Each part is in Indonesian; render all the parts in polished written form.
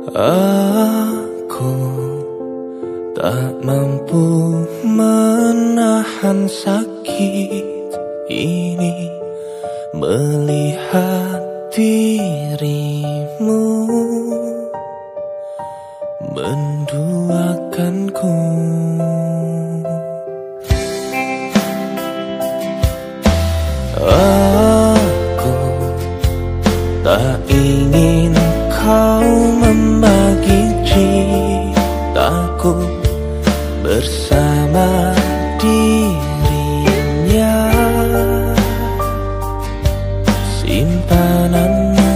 Aku tak mampu menahan sakit ini melihat dirimu menduakanku. Aku tak ingin kau membagi cintaku bersama dirinya, simpananmu.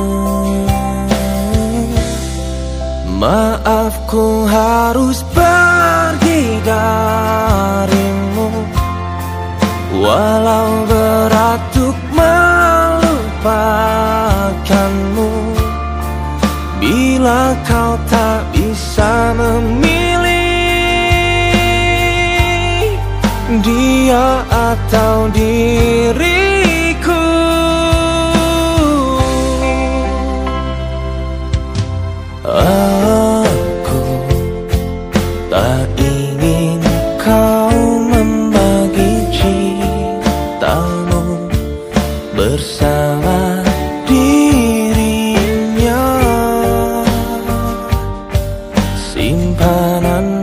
Maafku harus pergi darimu, walau berat untuk melupakanmu. Bila kau tak bisa memilih dia atau diriku, aku tak ingin kau membagi cintamu bersama dirinya, simpananmu.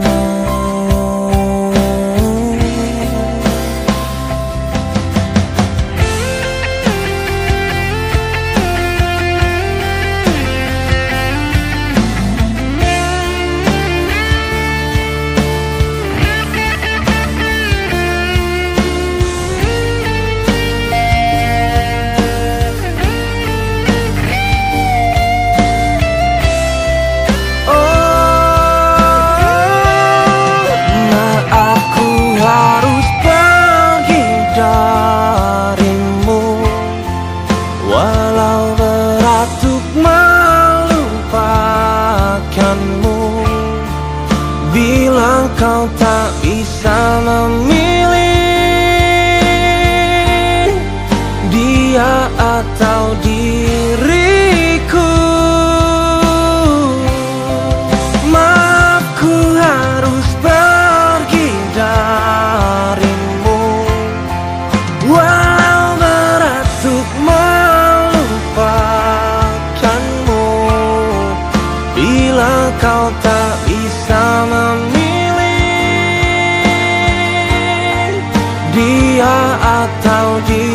Walau berat untuk melupakanmu, bila kau tak bisa memilih dia atau diriku, maafku harus pergi darimu, walau berat untuk bila kau tak bisa memilih dia atau dia.